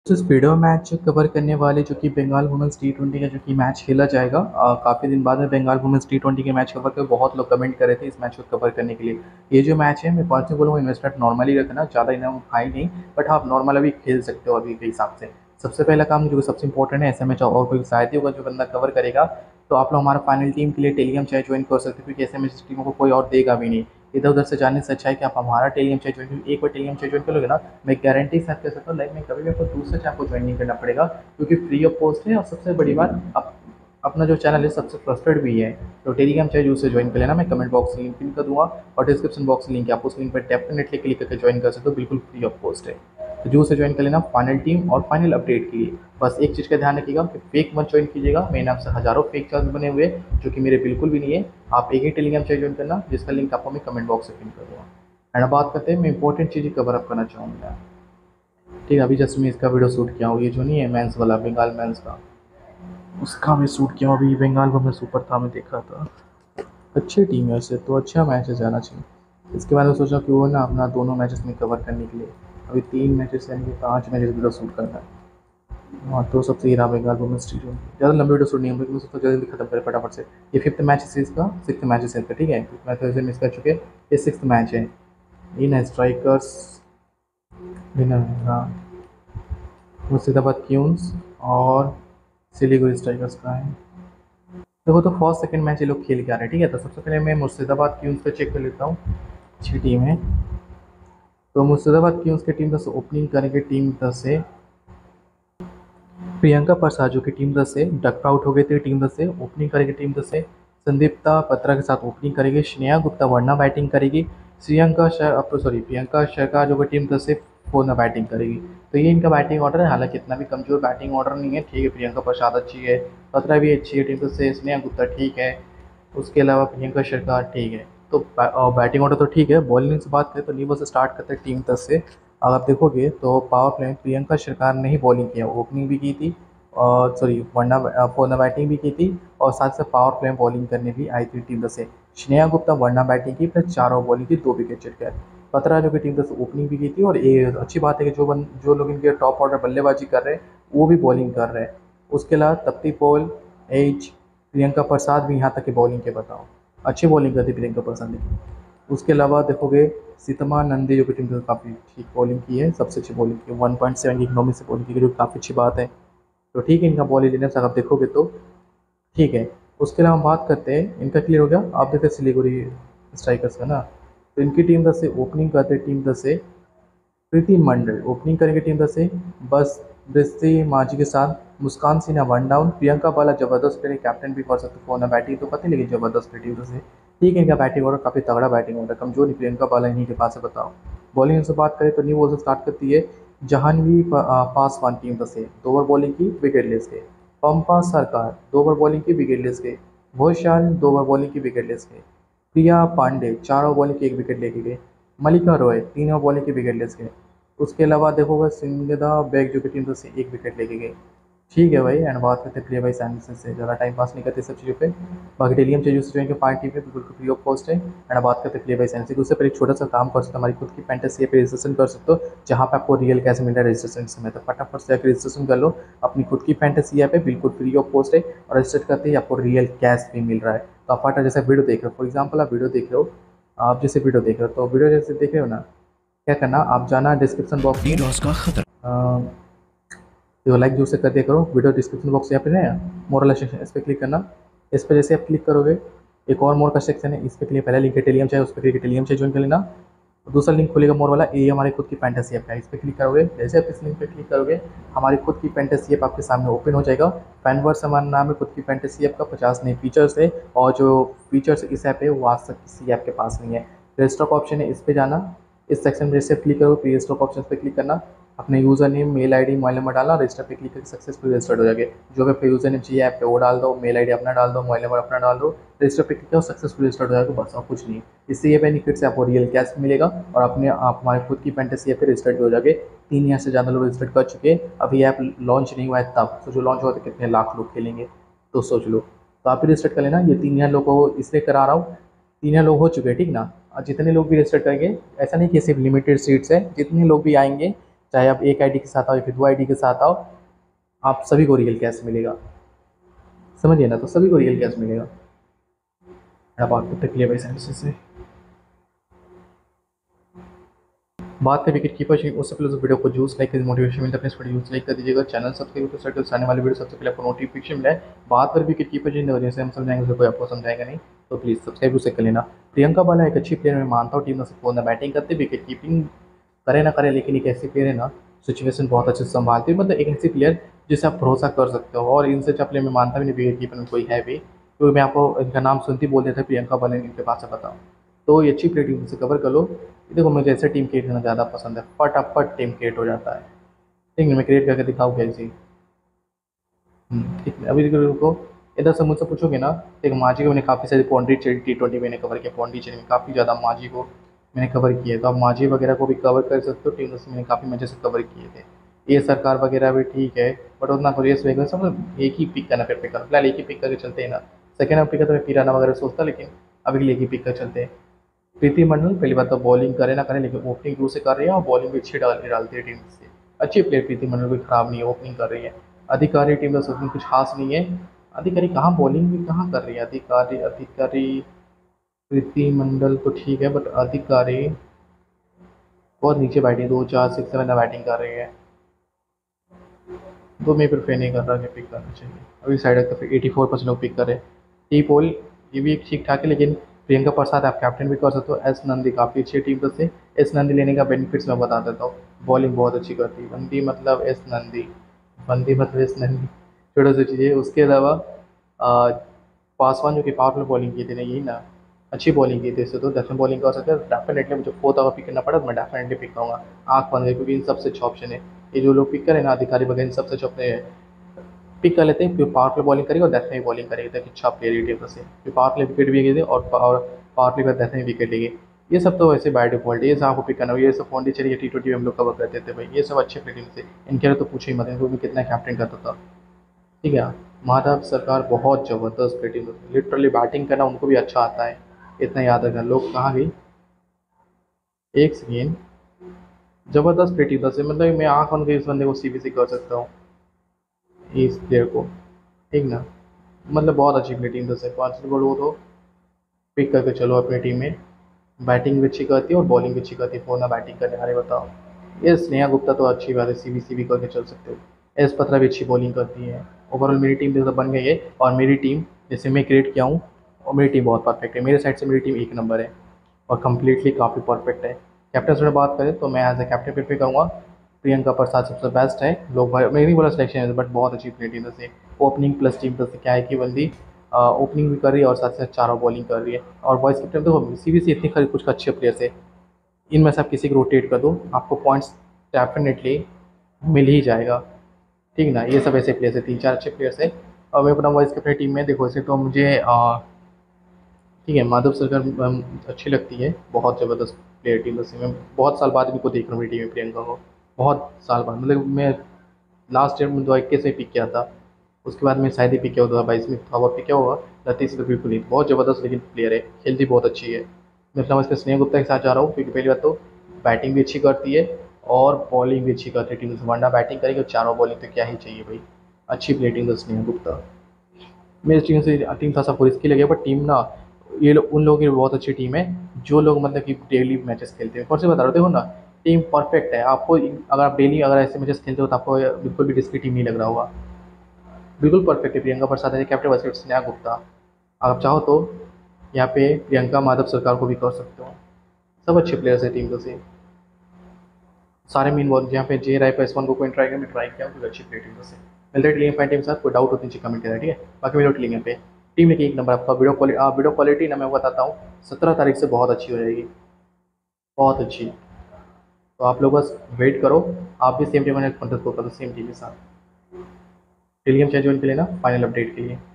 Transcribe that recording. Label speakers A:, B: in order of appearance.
A: तो इस video match cover करने वाले जो कि बंगाल वुमेन्स टी20 का जो कि मैच खेला जाएगा। काफ़ी दिन बाद में बंगाल वुमेन्स टी20 के मैच कवर कर बहुत लोग कमेंट कर रहे थे इस मैच को कवर करने के लिए। ये जो मैच है मैं पर्सनली बोलूँगा इन्वेस्टमेंट नॉर्मली रखना, ज़्यादा इनाम हाई नहीं, बट आप नॉर्मल अभी खेल सकते हो अभी के हिसाब से। सबसे पहला काम जो सबसे इंपॉर्टेंट है, ऐसे मैच और कोई शायद ही होगा जो बंदा कवर करेगा, तो आप लोग हमारा फाइनल टीम के लिए टेलीग्राम चैनल ज्वाइन कर सकते हो, क्योंकि ऐसे मैच टीमों को कोई और देगा भी नहीं। इधर उधर से जाने से अच्छा है कि आप हमारा टेलीग्राम चैनल ज्वाइन, एक बार टेलीग्राम चैनल ज्वाइन कर लोगे ना, मैं गारंटी से कह सकता हूँ लाइफ में कभी भी आपको दूसरे चैनल को ज्वाइन नहीं करना पड़ेगा, क्योंकि फ्री ऑफ कॉस्ट है। और सबसे बड़ी बात, अपना जो चैनल है सबसे ट्रस्टेड भी है। तो टेलीग्राम चैनल उससे ज्वाइन कर लेना, मैं कमेंट बॉक्स में लिंक पिन कर दूंगा और डिस्क्रिप्शन बॉक्स में लिंक है, आप उस लिंक पर डेफिनेटली क्लिक करके ज्वाइन कर सकते हो, बिल्कुल फ्री ऑफ कॉस्ट है। तो जो उसे ज्वाइन कर लेना फाइनल टीम और फाइनल अपडेट के लिए। बस एक चीज़ का ध्यान रखिएगा कि फेक मत ज्वाइन कीजिएगा, मेरे नाम से हज़ारों फेक चैनल बने हुए जो कि मेरे बिल्कुल भी नहीं है। आप एक ही टेलीग्राम चैनल ज्वाइन करना, जिसका लिंक आपको मैं कमेंट बॉक्स में पिन कर दूँगा। एंड अब बात करते हैं, मैं इंपॉर्टेंट चीज़ें कवर अप करना चाहूँगा। ठीक है, अभी जस्ट मैं इसका वीडियो शूट किया हूँ, ये जो नहीं है मेंस वाला बंगाल मेंस का, उसका मैं शूट किया हूँ अभी। बंगाल को मैं सुपर था, मैं देख रहा था, अच्छी टीम है वैसे तो, अच्छा मैच है, जाना चाहिए। इसके बाद मैं सोचा कि वो ना अपना दोनों मैचेस में कवर करने के लिए अभी 3 मैचेस यानी कि 5 मैचेस वीडियो शूट करना है। हाँ, तो सबसे ही रहा बंगाल वुमेन्स टी ट्वेंटी, ज़्यादा लंबी वीडियो शूट नहीं है, मैं सोचा जल्दी खत्म करें फटाफट से। ये 5th मैच है इसका, 6th मैच है इसका, ठीक है, मैच वैसे मिस कर चुके हैं, ये 6th मैच है। इन स्ट्राइकर्स विनर, हाँ, मुर्शिदाबाद क्यूंस और सिलीगुड़ी स्ट्राइकर्स का है। देखो, तो फर्स्ट सेकंड मैच ये लोग खेल के आ रहे हैं, ठीक है। तो सबसे पहले मैं मुर्शिदाबाद क्यूंस का चेक कर लेता हूँ, अच्छी टीम है। तो मुर्शिदाबाद क्यूंस की टीम 10 ओपनिंग करेंगे, टीम 10 से प्रियंका प्रसाद जो कि टीम 10 से डक आउट हो गई थी, टीम 10 से ओपनिंग करेगी, टीम 10 से संदीप्ता पत्रा के साथ ओपनिंग करेगी, स्नेहा गुप्ता वरना बैटिंग करेगी, प्रियंका शर्मा जो कि टीम 10 से फोरना बैटिंग करेगी। तो ये इनका बैटिंग ऑर्डर है, हालांकि इतना भी कमजोर बैटिंग ऑर्डर नहीं है, ठीक है। प्रियंका प्रसाद अच्छी है, पत्रा भी अच्छी है टीम 10 से, स्नेहा गुप्ता ठीक है, उसके अलावा प्रियंका शर्मा ठीक है। तो बैटिंग ऑर्डर तो ठीक है। बॉलिंग से बात करें तो नीबल से स्टार्ट करते हैं टीम 10 से। अगर आप देखोगे तो पावर प्ले में प्रियंका सरकार ने ही बॉलिंग किया, ओपनिंग भी की थी और सॉरी वरना फोरना बैटिंग भी की थी, और साथ साथ पावर प्ले में बॉलिंग करने भी आई थी टीम 10 से। स्नेहा गुप्ता वरना बैटिंग की, प्लस 4 ओवर बॉलिंग की, 2 विकेट चटकाए। पत्रा जो कि टीम 10 ओपनिंग भी की थी, और ये अच्छी बात है कि जो लोग इनके टॉप ऑर्डर बल्लेबाजी कर रहे हैं वो भी बॉलिंग कर रहे हैं। उसके अलावा तप्ती पोल, एज, प्रियंका प्रसाद भी यहाँ तक कि बॉलिंग के बताओ, अच्छी बॉलिंग करती प्रियंका प्रसाद ने। उसके अलावा देखोगे सीतमा नंदी जो कि टीम काफ़ी ठीक बॉलिंग की है, सबसे अच्छी बॉलिंग की, 1.7 की इकोनॉमी से बॉलिंग की, जो काफ़ी अच्छी बात है। तो ठीक है, इनका बॉल इंडियंस अगर आप देखोगे तो ठीक है। उसके अलावा हम बात करते हैं, इनका क्लियर हो गया। आप देखते हैं सिलीगुड़ी स्ट्राइकर्स का ना, तो इनकी टीम 10 से ओपनिंग करते हैं, टीम 10 से प्रीति मंडल ओपनिंग करेंगे टीम 10 से, बस दृष्टि माझी के साथ मुस्कान सिन्हा वन डाउन, प्रियंका बाला जबरदस्त प्लेयर, कैप्टन भी कर सकते हो ना, बैटिंग तो पता नहीं, लेकिन जबरदस्त प्लेयर टीम 10 से, ठीक है। इनका बैटिंग ऑर्डर काफ़ी तगड़ा बैटिंग ऑर्डर, कमजोर नहीं प्रियंका बाला इन्हीं के पास है, बताओ। बॉलिंग से बात करें तो न्यू बॉल से स्टार्ट करती है जहानवी पासवान टीम 10 से, 2 ओवर बॉलिंग की, विकेट लेस गए। पंपा सरकार 2 ओवर बॉलिंग की, विकेट लेस गए। भोशाल 2 ओवर बॉलिंग की, विकेट लेस गए। प्रिया पांडे 4 ओवर बॉलिंग की, 1 विकेट लेके गए। मलिका रॉय 3 ओवर बॉलिंग की, विकेट लेस गए। उसके अलावा देखोगे सिंगदा बैग जो कि टीम से 1 विकेट लेके गए, ठीक है भाई। एंड बात करते हैं प्ले बाई सैंडविच से, ज़्यादा टाइम पास नहीं करते सब चीज़ों पे। बाकी डेलियम चाहिए उससे जो पार्टी पे बिल्कुल फ्री ऑफ कॉस्ट है। एंड बात करते हैं प्ले बाई सैंडविच, उससे पहले एक छोटा सा काम कर सकते हो, हमारी खुद की फैंटेसी पे रजिस्ट्रेशन कर सकते हो, जहाँ पे आपको रियल कैश मिल रहा है रजिस्ट्रेशन समय। तो फटाफट से जाकर रजिस्ट्रेशन कर लो, अपनी खुद की फैंटेसी ऐप है, बिल्कुल फ्री ऑफ कॉस्ट है, और रजिस्टर करते ही आपको रियल कैश भी मिल रहा है। तो आप फटा जैसे वीडियो देख रहे हो, फॉर एग्जाम्पल आप वीडियो देख रहे हो, आप जैसे वीडियो देख रहे हो, तो वीडियो जैसे देख रहे हो ना, क्या करना, आप जाना डिस्क्रिप्शन बॉक्स में, तो लाइक जो से कर दिया करो, वीडियो डिस्क्रिप्शन बॉक्स यहाँ पे है मोर वाला सेक्शन, इस पर क्लिक करना। इस पर जैसे आप क्लिक करोगे, एक और मोर का सेक्शन है, इस पर क्लिक, पहला लिंक है टेलियम चाहिए, उस पर क्लिक टेलियम चाहिए ज्वाइन कर लेना। दूसरा लिंक खुलेगा मोर वाला, ये हमारी खुद की फैंटेसी ऐप है, इस पर क्लिक करोगे, जैसे आप इस लिंक पे क्लिक करोगे हमारी खुद की फैंटेसी ऐप आपके सामने ओपन हो जाएगा। फैनवर्स हमारा नाम है, खुद की फैंटेसी ऐप का 50 नए फीचर्स है, और जो फीचर्स इस ऐप है वो आज तक किसी ऐप के पास नहीं है। प्ले स्टॉक ऑप्शन है, इस पर जाना, इस सेक्शन में जैसे क्लिक करो, प्ले स्टॉक ऑप्शन पे क्लिक करना, अपने user name, mail ID, mobile number डालना, रजिस्टर पे क्लिक करके सक्सेसफुल रजिस्टर्ड हो जाएगा। जो भी आपका यूज़र नेम चाहिए ऐप पे वो डाल दो, मेल आईडी अपना डाल दो, मोबाइल नंबर अपना डाल दो, रजिस्टर पे क्लिक करो, सक्सेसफुल रजिस्टर्ड हो जाएगा, बस और कुछ नहीं। इससे ये बेनिफिट से आपको रियल कैश मिलेगा, और अपने आप हमारे खुद की फैंटेसी ऐप पे रजिस्टर्ड भी हो जाएंगे। 3 या से ज़्यादा लोग रजिस्टर्ड कर चुके हैं, अभी ऐप लॉन्च नहीं हुआ है तब, तो जो लॉन्च हुआ तो कितने लाख लोग खेलेंगे, तो सोच लो। तो आप भी रजिस्टर्ड कर लेना, ये 3 लोगों को इसलिए करा रहा हूँ, 3 लोग हो चुके हैं, ठीक ना। और जितने लोग भी रजिस्टर करेंगे, ऐसा नहीं कि सिर्फ लिमिटेड सीट्स है, जितने लोग भी आएंगे चाहे आप एक आईडी के साथ आओ या फिर दो आईडी के साथ आओ, आप सभी को रियल कैश मिलेगा। समझिए ना, तो सभी को रियल कैश मिलेगा। आप आउटपुट तक क्लियर भाई सेंस से बात करें विकेट कीपर से, उससे पहले उस वीडियो को जूस लाइक कर मोटिवेशन मिलता है, अपने यूज लाइक कर दीजिएगा, चैनल सब्सक्राइब तो सर्कल आने वाले वीडियो सबसे पहले आपको नोटिफिकेशन मिला है। बात करें विकेट कीपर जैसे हम समझाएंगे उसे कोई आपको समझाएगा नहीं, तो प्लीज़ सब्सक्राइब उसे कर लेना। प्रियंका बाला एक अच्छी प्लेयर मैं मानता हूँ, टीम में से बैटिंग करते विकेट कीपिंग करे ना करे, लेकिन एक ऐसी प्लेयर है ना सिचुएशन बहुत अच्छे से संभालती है, मतलब एक ऐसी प्लेयर जिसे आप भरोसा कर सकते हो। और इनसे अच्छा प्लेयर मैं मानता भी नहीं विकेट कीपर में कोई है भी, क्योंकि मैं आपको इनका नाम सुनती बोल देता प्रियंका बाला इनके पास से बताऊँ। तो ये अच्छी प्लेयर टीम से कवर कर लो। देखो मुझे ऐसे टीम क्रिएट करना ज़्यादा पसंद है, फटाफट टीम क्रिएट हो जाता है। ठीक है, मैं क्रिएट करके दिखाऊँ कैसी। ठीक है, अभी रुको, इधर से मुझसे पूछोगे ना, एक माजी को मैंने काफ़ी सारी पौंडी T20 मैंने कवर किया, पौंडीचेरी में काफ़ी ज़्यादा माजी को मैंने कवर किया है, तो आप माजी वगैरह को भी कवर कर सकते हो। टीम से मैंने काफ़ी मजे से कवर किए थे। ये सरकार वगैरह भी ठीक है, बट उतना को रेस वगैरह सब एक ही पिक करना, फिर कर फिलहाल एक ही पिक करके चलते हैं ना। सेकेंड हाफ पिक तो मैं पिराना वगैरह सोचता, लेकिन अभी के लिए एक ही पिक कर चलते हैं। प्रीति मंडल पहली बात तो बॉलिंग करे ना करे, लेकिन ओपनिंग दूर से कर रही है और बॉलिंग भी अच्छी डालती है टीम से। अच्छी प्लेयर प्रीति मंडल कोई खराब नहीं है, ओपनिंग कर रही है। अधिकारी टीम का उसमें कुछ खास नहीं है। अधिकारी कहाँ बॉलिंग भी कहाँ कर रही है, अधिकारी अधिकारी प्रीति मंडल तो ठीक है, बट अधिकारी बहुत नीचे बैटिंग 2 4 6 7 बैटिंग कर रही है, तो मैं प्रेफर नहीं कर रहा कि पिक करना चाहिए। अभी साइड तो फिर 84% लोग पिक करें। टी पोल ये भी ठीक ठाक है, लेकिन प्रियंका प्रसाद आप कैप्टन भी कर सकते हो। एस नंदी काफ़ी अच्छी टीम तो से, एस नंदी लेने का बेनिफिट्स मैं बता देता हूँ। बॉलिंग बहुत अच्छी करती है बंदी, मतलब एस नंदी, बंदी मतलब एस नंदी, छोटा सी चीज़ है। उसके अलावा आ, पासवान जो कि पावर प्ले बॉलिंग की थी ना, यही ना अच्छी बॉलिंग की थी, इससे तो डेफिनेट बॉलिंग कर सकते हैं। डेफिनेटली मुझे फोर्थ अगर पिक करना पड़ा तो मैं डेफिनेटली पिक करूँगा आँख बंद करके, क्योंकि इन सबसे अच्छे ऑप्शन है। ये जो लोग पिक करें ना अधिकारी वगैरह, इन सबसे अच्छे अपने पिक कर लेते हैं, फिर पावर प्ले बॉलिंग करेगा और डेथ में बॉलिंग करेगी, ताकि अच्छा प्लेयर टीम से फिर पावर प्ले विकेट भी गिरे और पावर प्ले पर डेथ में विकेट लेंगे। ये सब तो वैसे बाय डिफॉल्ट ये सब आपको पिक करना, ये सब पौंडीचेरी T20 में हम लोग कवर करते थे भाई, ये सब अच्छे प्लेयर टीम से। इनके लिए तो पूछो ही मत, इनको भी कितना कैप्टन करता था। ठीक है, माधव सरकार बहुत ज़बरदस्त प्लेयर टीम, लिटरली बैटिंग करना उनको भी अच्छा आता है, इतना याद रखना। लोग कहाँ गई, एक सेकेंड, जबरदस्त प्लेयर टीम से, मतलब मैं आँख बंद के इस बंदे को CBC कर सकता हूँ, इस प्लेयर को। ठीक ना, मतलब बहुत अच्छी प्लेयर टीम से 5 गोल वो तो पिक करके चलो अपनी टीम में। बैटिंग भी अच्छी करती है और बॉलिंग भी अच्छी करती है, फोन ना बैटिंग करने वाले बताओ। ये स्नेहा गुप्ता तो अच्छी बात है, CBC भी करके चल सकते हो। एस पत्रा भी अच्छी बॉलिंग करती है। ओवरऑल मेरी टीम तो बन गई है, और मेरी टीम जैसे मैं क्रिएट किया हूँ, और मेरी टीम बहुत परफेक्ट है, मेरे साइड से मेरी टीम एक नंबर है और कम्प्लीटली काफ़ी परफेक्ट है। कैप्टन से बात करें तो मैं एज ए कैप्टन प्रेफर करूँगा, प्रियंका प्रसाद सबसे बेस्ट है। लोग भाई मैं नहीं बोला सिलेक्शन है, बट बहुत अच्छी प्लेयर टीम से। ओपनिंग प्लस टीम से क्या है कि बंदी ओपनिंग भी कर रही है और साथ साथ चारों बॉलिंग कर रही है। और वॉइस कैप्टन तो CBC इतनी खरी कुछ अच्छे प्लेयर्स है, इनमें से आप किसी को रोटेट कर दो, आपको पॉइंट्स डेफिनेटली मिल ही जाएगा। ठीक ना, ये सब ऐसे प्लेयर्स है, 3 4 अच्छे प्लेयर्स है। और मैं अपना वॉइस कैप्टन टीम में देखो, ऐसे तो मुझे ठीक है माधव सरकार अच्छी लगती है, बहुत ज़बरदस्त प्लेयर टीम से। मैं बहुत साल बाद इनको देख रहा हूँ मेरी टीम में प्रियंका को, बहुत साल बाद, मतलब मैं लास्ट ईयर में 2021 में पिक किया था, उसके बाद मैं शायद ही पिक किया 2022 में था, वो पिक किया होगा। लतीफ़ तो बिल्कुल नहीं, बहुत ज़बरदस्त लेकिन प्लेयर है, खेलती बहुत अच्छी है। मैं अपना इसमें स्नेहा गुप्ता के साथ जा रहा हूँ, क्योंकि पहली बात तो बैटिंग भी अच्छी करती है और बॉलिंग भी अच्छी करती है टीम से, वरना बैटिंग करेगी और चारों बॉलिंग तो क्या ही चाहिए भाई। अच्छी प्लेयर टीम है स्नेहा गुप्ता। मेरी टीम से टीम थोड़ा सा रिस्की लगे, बट टीम ना ये लोग उन लोगों की बहुत अच्छी टीम है जो लोग मतलब कि डेली मैचेस खेलते हैं। और से बता रहे हो, देखो ना टीम परफेक्ट है। आपको अगर आप डेली अगर ऐसे मैचेस खेलते हो तो आपको बिल्कुल भी रिस्की टीम नहीं लग रहा होगा, बिल्कुल परफेक्ट है। प्रियंका प्रसाद है कैप्टन, वैसे स्नेहा गुप्ता। अगर आप चाहो तो यहाँ पे प्रियंका माधव सरकार को भी कर सकते हो, सब अच्छे प्लेयर्स है टीम से। सारे मीन बॉल यहाँ पे जे राय पे S1 को कोई ट्राई किया, मैं ट्राई किया हूँ, अच्छी प्लेयर टीम से। मिलते हैं टीम फाइन टीम साथ, कोई डाउट हो तो नीचे कमेंट करें, ठीक है। बाकी वीडियो टीम पे टीम लेके एक नंबर आपका वीडियो क्वालिटी ना मैं बताता हूँ, 17 तारीख से बहुत अच्छी हो जाएगी, बहुत अच्छी। तो आप लोग बस वेट करो, आप भी सेम टीम कॉन्टेस्ट को करो सेम टीम के साथ। टेलीग्राम चैनल ज्वाइन कर लेना फाइनल अपडेट के लिए।